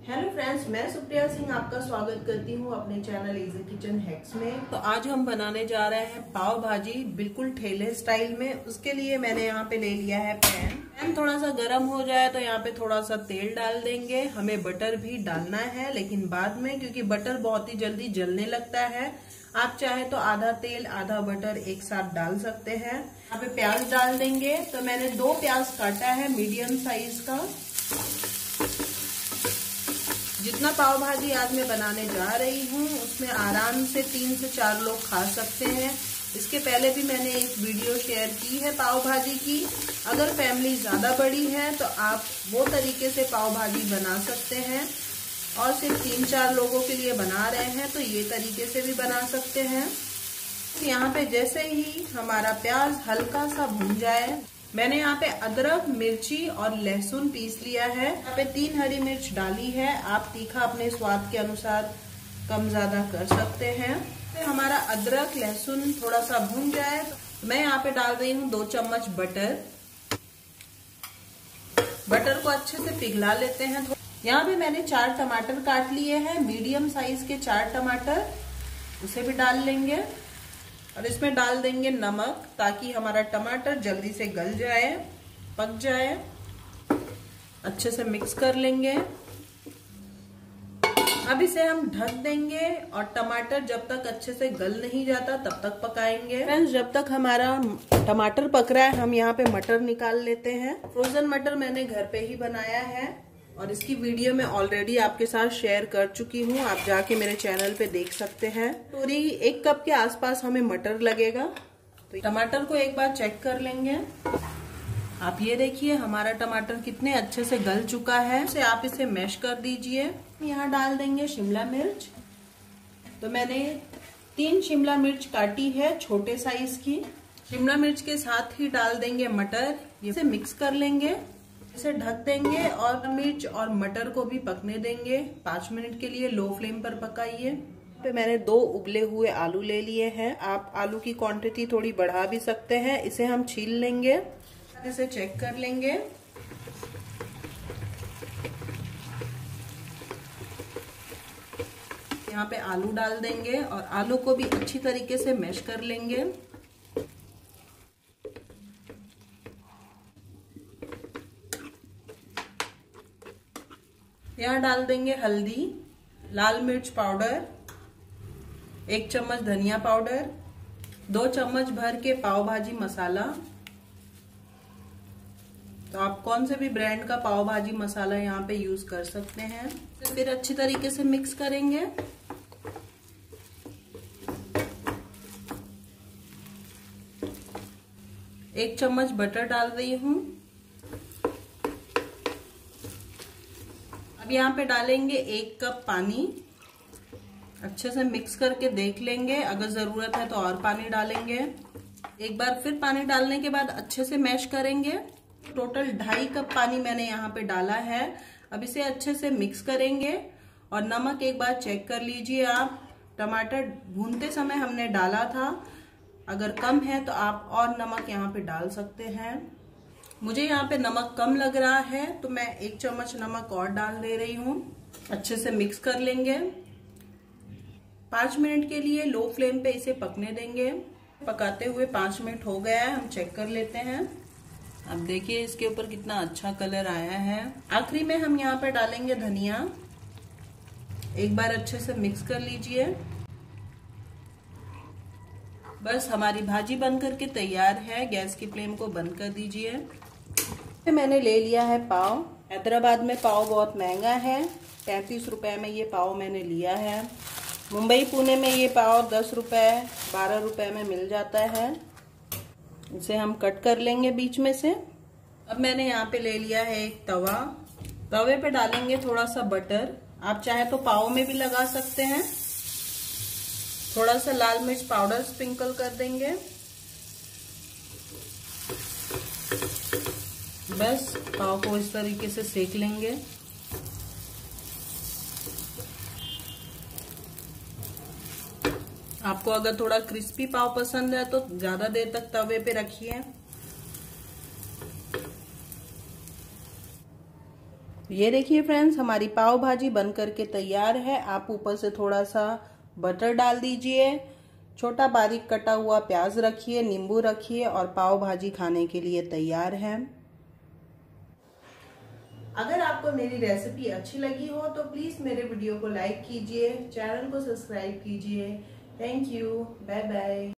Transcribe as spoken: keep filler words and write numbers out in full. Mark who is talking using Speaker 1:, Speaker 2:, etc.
Speaker 1: Hello friends, मैं सुप्रिया सिंह आपका स्वागत करती हूँ अपने चैनल इजी किचन हैक्स में। तो आज हम बनाने जा रहे हैं पाव भाजी बिल्कुल ठेले स्टाइल में। उसके लिए मैंने यहाँ पे ले लिया है पैन। पैन थोड़ा सा गर्म हो जाए तो यहाँ पे थोड़ा सा तेल डाल देंगे। हमें बटर भी डालना है लेकिन बाद में, क्योंकि बटर बहुत ही जल्दी जलने लगता है। आप चाहे तो आधा तेल आधा बटर एक साथ डाल सकते हैं। यहाँ पे प्याज डाल देंगे। तो मैंने दो प्याज काटा है मीडियम साइज का। जितना पाव भाजी आज मैं बनाने जा रही हूँ उसमें आराम से तीन से चार लोग खा सकते हैं। इसके पहले भी मैंने एक वीडियो शेयर की है पाव भाजी की। अगर फैमिली ज्यादा बड़ी है तो आप वो तरीके से पाव भाजी बना सकते हैं, और सिर्फ तीन चार लोगों के लिए बना रहे हैं तो ये तरीके से भी बना सकते हैं। यहाँ पे जैसे ही हमारा प्याज हल्का सा भुन जाए, मैंने यहाँ पे अदरक, मिर्ची और लहसुन पीस लिया है। यहाँ पे तीन हरी मिर्च डाली है। आप तीखा अपने स्वाद के अनुसार कम ज्यादा कर सकते हैं। फिर हमारा अदरक लहसुन थोड़ा सा भुन जाए तो मैं यहाँ पे डाल रही हूँ दो चम्मच बटर। बटर को अच्छे से पिघला लेते हैं। यहाँ पे मैंने चार टमाटर काट लिए हैं, मीडियम साइज के चार टमाटर, उसे भी डाल लेंगे। और इसमें डाल देंगे नमक ताकि हमारा टमाटर जल्दी से गल जाए, पक जाए। अच्छे से मिक्स कर लेंगे। अब इसे हम ढक देंगे और टमाटर जब तक अच्छे से गल नहीं जाता तब तक पकाएंगे। फ्रेंड्स, जब तक हमारा टमाटर पक रहा है हम यहाँ पे मटर निकाल लेते हैं। फ्रोजन मटर मैंने घर पे ही बनाया है और इसकी वीडियो मैं ऑलरेडी आपके साथ शेयर कर चुकी हूँ। आप जाके मेरे चैनल पे देख सकते हैं। पूरी एक कप के आसपास हमें मटर लगेगा। तो टमाटर को एक बार चेक कर लेंगे। आप ये देखिए हमारा टमाटर कितने अच्छे से गल चुका है। से आप इसे मैश कर दीजिए। यहाँ डाल देंगे शिमला मिर्च। तो मैंने तीन शिमला मिर्च काटी है छोटे साइज की। शिमला मिर्च के साथ ही डाल देंगे मटर। इसे मिक्स कर लेंगे। इसे ढक देंगे और मिर्च और मटर को भी पकने देंगे। पाँच मिनट के लिए लो फ्लेम पर पकाइए। पे मैंने दो उबले हुए आलू ले लिए हैं। आप आलू की क्वांटिटी थोड़ी बढ़ा भी सकते हैं। इसे हम छील लेंगे। इसे चेक कर लेंगे। यहाँ पे आलू डाल देंगे और आलू को भी अच्छी तरीके से मैश कर लेंगे। यहाँ डाल देंगे हल्दी, लाल मिर्च पाउडर, एक चम्मच धनिया पाउडर, दो चम्मच भर के पाव भाजी मसाला। तो आप कौन से भी ब्रांड का पाव भाजी मसाला यहाँ पे यूज कर सकते हैं। फिर अच्छी तरीके से मिक्स करेंगे। एक चम्मच बटर डाल रही हूँ। अब यहाँ पे डालेंगे एक कप पानी। अच्छे से मिक्स करके देख लेंगे, अगर जरूरत है तो और पानी डालेंगे। एक बार फिर पानी डालने के बाद अच्छे से मैश करेंगे। टोटल ढाई कप पानी मैंने यहाँ पे डाला है। अब इसे अच्छे से मिक्स करेंगे और नमक एक बार चेक कर लीजिए आप। टमाटर भूनते समय हमने डाला था, अगर कम है तो आप और नमक यहाँ पे डाल सकते हैं। मुझे यहाँ पे नमक कम लग रहा है तो मैं एक चम्मच नमक और डाल दे रही हूँ। अच्छे से मिक्स कर लेंगे। पाँच मिनट के लिए लो फ्लेम पे इसे पकने देंगे। पकाते हुए पाँच मिनट हो गया है, हम चेक कर लेते हैं। अब देखिए इसके ऊपर कितना अच्छा कलर आया है। आखिरी में हम यहाँ पे डालेंगे धनिया। एक बार अच्छे से मिक्स कर लीजिए। बस हमारी भाजी बन करके तैयार है। गैस की फ्लेम को बंद कर दीजिए। मैंने ले लिया है पाव। हैदराबाद में पाव बहुत महंगा है। पैंतीस रुपए में ये पाव मैंने लिया है। मुंबई पुणे में ये पाव दस रुपए बारह रुपए में मिल जाता है। इसे हम कट कर लेंगे बीच में से। अब मैंने यहाँ पे ले लिया है एक तवा। तवे पे डालेंगे थोड़ा सा बटर। आप चाहे तो पाव में भी लगा सकते हैं। थोड़ा सा लाल मिर्च पाउडर स्प्रिंकल कर देंगे। बस पाव को इस तरीके से सेक लेंगे। आपको अगर थोड़ा क्रिस्पी पाव पसंद है तो ज्यादा देर तक तवे पे रखिए। ये देखिए फ्रेंड्स, हमारी पाव भाजी बन करके तैयार है। आप ऊपर से थोड़ा सा बटर डाल दीजिए, छोटा बारीक कटा हुआ प्याज रखिए, नींबू रखिए और पाव भाजी खाने के लिए तैयार है। अगर आपको मेरी रेसिपी अच्छी लगी हो तो प्लीज मेरे वीडियो को लाइक कीजिए, चैनल को सब्सक्राइब कीजिए। Thank you, bye bye.